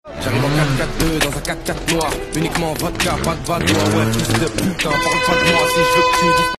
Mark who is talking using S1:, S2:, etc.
S1: J'arrive en 4-4-2 dans un 4-4 noir. Uniquement vodka, pas de valois. Ouais, fils de putain, parle pas de moi si je veux que tu dises.